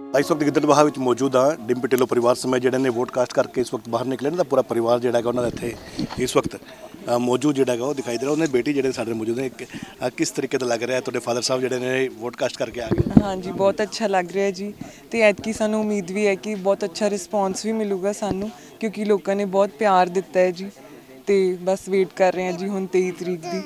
इस वक्त गिद्दड़बाहा में मौजूद हाँ। डिंपी ढिल्लों परिवार समय जिहड़े ने वोट कास्ट करके इस वक्त बाहर निकले ना, पूरा परिवार जिहड़ा है उन्होंने इत्थे इस वक्त मौजूद जिहड़ा है दिखाई दे रहा। उन्हें बेटी जिहड़े साडे मौजूद ने, किस तरीके का लग रहा है? तुहाडे फादर साहब जिहड़े ने वोट कास्ट करके आ गए। हाँ जी, बहुत अच्छा लग रहा है जी। तो ऐतकी सानू उम्मीद भी है कि बहुत अच्छा रिस्पॉन्स भी मिलूगा सानू, क्योंकि लोगों ने बहुत प्यार दिता है जी। तो बस वेट कर रहे हैं जी हुण 23 तरीक की।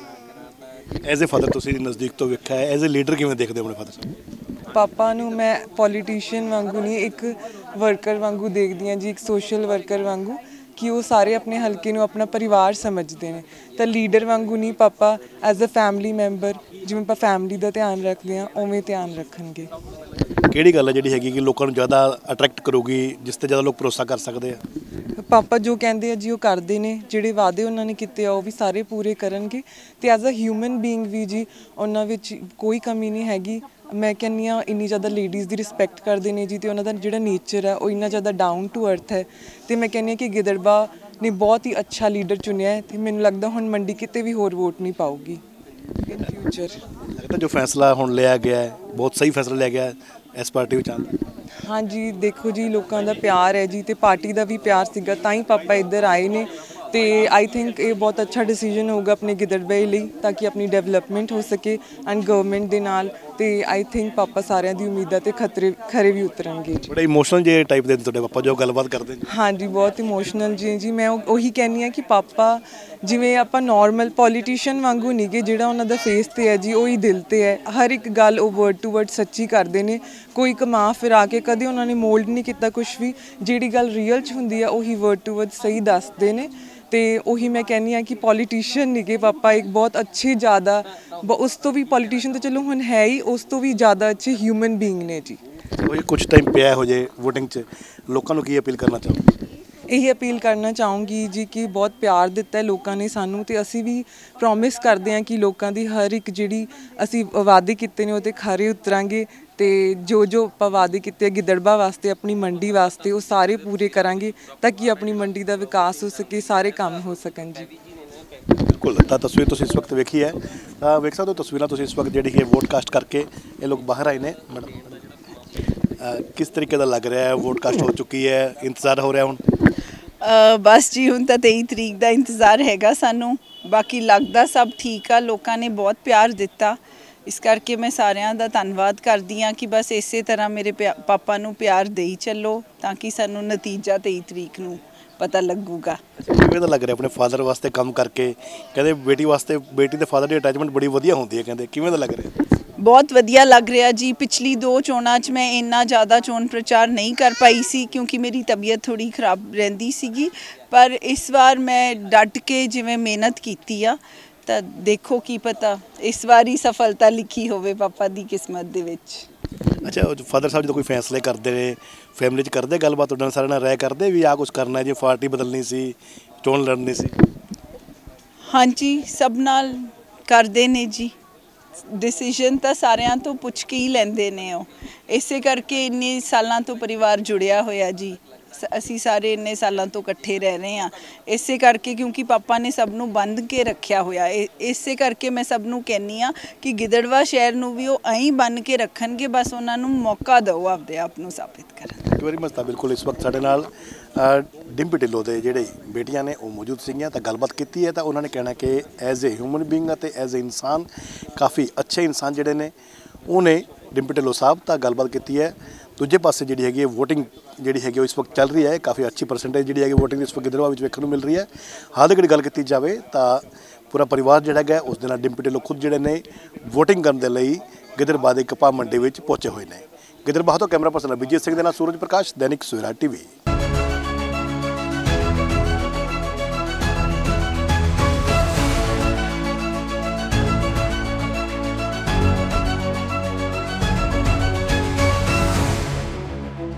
एज ए फादर तुसीं नज़दीक तो वेखिया है, एज ए लीडर किवें देखदे हो अपने फादर साहब? पापा नू मैं पॉलीटिशियन वांगू नहीं, एक वर्कर वांगू देखदी हाँ जी, एक सोशल वर्कर वांगू, कि वो सारे अपने हल्के नू अपना परिवार समझते हैं। तो लीडर वांगू नहीं, पापा एज अ फैमिली मैंबर जिवें आपां फैमिली का ध्यान रखते हैं उवें ध्यान रखणगे। किहड़ी गल है जिहड़ी हैगी कि लोकां नू ज़्यादा अट्रैक्ट करूगी, जिस ते ज़्यादा लोग भरोसा कर सकते हैं? पापा जो कहते हैं जी वो करते हैं, जिहड़े वादे उन्होंने किए वो भी सारे पूरे करनगे। तो एज अ ह्यूमन बीइंग भी जी उन्हां विच कोई कमी नहीं हैगी। मैं कहनी हाँ इन्नी ज़्यादा लेडीज़ की रिस्पैक्ट करते हैं जी, तो उन्होंने जिहड़ा नेचर है वो इन्ना ज़्यादा डाउन टू अर्थ है। तो मैं कहनी कि गिद्दड़बाहा ने बहुत ही अच्छा लीडर चुनिया है। तो मैनूं लगदा हुण मंडी किते भी होर वोट नहीं पाऊगी इन फ्यूचर। लगता जो फैसला हुण लिया गया है बहुत सही फैसला लिया गया है इस पार्टी में आंदा? हाँ जी, देखो जी लोगों का प्यार है जी, तो पार्टी का भी प्यार सीगा तां ही पापा इधर आए ने। तो आई थिंक ये बहुत अच्छा डिसीजन होगा अपने गिद्दड़बाहे लिए, ताकि अपनी डेवलपमेंट हो सके एंड गवर्नमेंट के नाल। तो आई थिंक पापा सारिਆਂ ਦੀ उम्मीदां ते खरे भी उतरनगे जी। बड़े इमोशनल जे टाइप दे तुहाडे पापा जो गलबात करते हैं? हाँ जी, बहुत इमोशनल जी। मैं ਉਹੀ कहनी हाँ कि पापा जिवें ਆਪਾਂ नॉर्मल पॉलीटिशियन वांगू नहीं गे, जिहड़ा उन्हां दा फेस ते है जी ਉਹੀ दिल ते है। हर एक गल ਉਹ वर्ड टू वर्ड सच्ची करते हैं, कोई कमा फिरा के कदे उन्होंने मोल्ड नहीं किया कुछ भी। जिहड़ी गल रीयल च हुंदी है ਉਹੀ वर्ड टू वर्ड सही दसदे ने। तो ਉਹੀ मैं कहनी हाँ कि पॉलीटिशियन नहीं गे पापा, एक बहुत अच्छे ज़्यादा उस तो भी पॉलीटिशियन तो चलो हुण है ही, उस तो भी ज़्यादा अच्छे ह्यूमन बीइंग ने जी। कुछ टाइम पिया हो जाए वोटिंग च, लोगों को की अपील करना चाहो? यही अपील करना चाहूँगी जी कि बहुत प्यार दिता है लोगों ने सानू, तो असी भी प्रॉमिस करते हैं कि लोगों की हर एक जिहड़ी असी वादे किए ने वो खरे उतरांगे। तो जो आपां वादे किए गिद्दड़बाहा वास्ते, अपनी मंडी वास्ते, वो सारे पूरे करांगे, ताकि अपनी मंडी का विकास हो सके, सारे काम हो सकन जी। बिल्कुल। तो तस्वीर तुसीं इस वक्त वेखी है, वेख सकते हो तस्वीरां तुसीं इस वक्त जिहड़ी है वोट कास्ट करके ये लोग बाहर आए ने। किस तरीके का लग रहा है? वोट कास्ट हो चुकी है, इंतजार हो रहा है हुण? बस जी हुण तां 23 तरीक का इंतज़ार हैगा सानू। बाकी लगदा सब ठीक आ, लोगों ने बहुत प्यार दिता, इस करके मैं सारिਆਂ ਦਾ ਧੰਨਵਾਦ करदी हाँ कि बस इस तरह मेरे पापा नू प्यार देई चलो, ताकि सानू नतीजा 23 तरीक नू पता लगूगा। किवें दा लग रहा अपने फादर वास्ते काम करके? कहते बेटी वास्ते, बेटी ते फादर की अटैचमेंट बड़ी वधिया होंदी है कहते, किवें दा लग रहा? बहुत वधिया लग रहा जी। पिछली 2 चोणां च मैं इन्ना ज़्यादा चोण प्रचार नहीं कर पाई सी, क्योंकि मेरी तबीयत थोड़ी खराब रहिंदी सीगी। पर इस बार मैं डट के जिवें मेहनत कीती आ, तो देखो की पता इस बार ही सफलता लिखी होवे पापा दी किस्मत दे विच। अच्छा, फादर साहब जो कोई फैसले करते हैं फैमिली च करते गलबात तुहाडे नाल सारे नाल राय करते भी आ कुछ करना है, जी पार्टी बदलनी सी, चोण लड़नी सी? हाँ जी, सब नाल करते ने जी। डिसीजन तो सारिਆਂ तो पुछ के ही लेंदे ने ਉਹ, इसे करके इन्ने सालों तो परिवार जुड़िया होया जी। असी सारे इन्ने सालों तो इकट्ठे रह रहे हैं इसे करके, क्योंकि पापा ने सबनों बंद के रखा होया। इसे करके मैं सबनों कहनी हाँ कि गिद्दड़बाहा शहर नूं भी वो ऐं बन के रखणगे, बस उन्होंने मौका दो आपदे आप नूं साबित करन। Thank you very much. बिल्कुल इस वक्त साडे नाल डिंपी ढिल्लों के जिहड़े बेटियां ने वो मौजूद सीगियां, तो गलबात की है। तो उन्होंने कहना कि एज ए ह्यूमन बीइंग ते एज ए इंसान काफ़ी अच्छे इंसान जिहड़े ने उन्हें डिंपी ढिल्लों साहब तो गलबात की है। दूजे पासे जिहड़ी हैगी वोटिंग जिहड़ी हैगी इस वक्त चल रही है, काफ़ी अच्छी परसेंटेज जिहड़ी हैगी वोटिंग इस वक्त गिद्दड़बाहा विच वेखण नूं मिल रही है। हाल की गल की जाए तो पूरा परिवार जिहड़ा है उस दिन डिंपी ढिल्लों खुद जिहड़े ने वोटिंग करने के लिए गिद्दड़बाहा दी कपाह मंडी में पहुंचे हुए हैं। गिद्दड़बाहा तो कैमरा पर्सन अभिजीत सिंह दे नाल सूरज प्रकाश, दैनिक सवेरा TV।